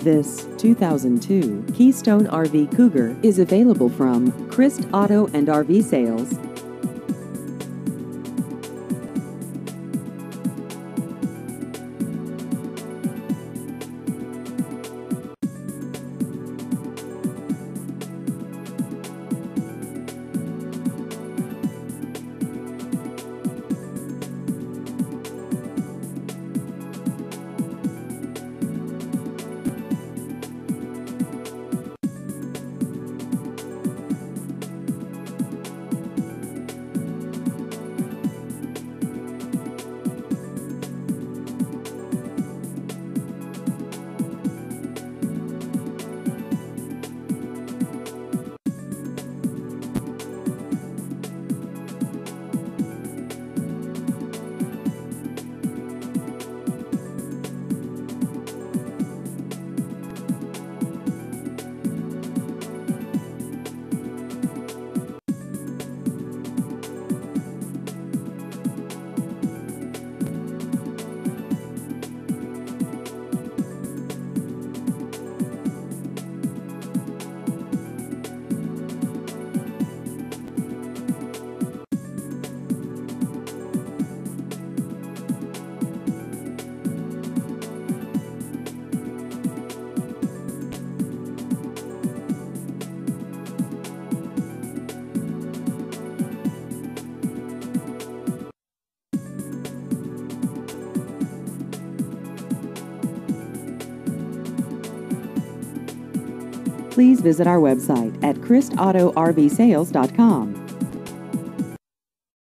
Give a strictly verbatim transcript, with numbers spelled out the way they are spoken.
This two thousand two Keystone R V Cougar is available from Christ Auto and R V Sales. Please visit our website at christ auto r v sales dot com.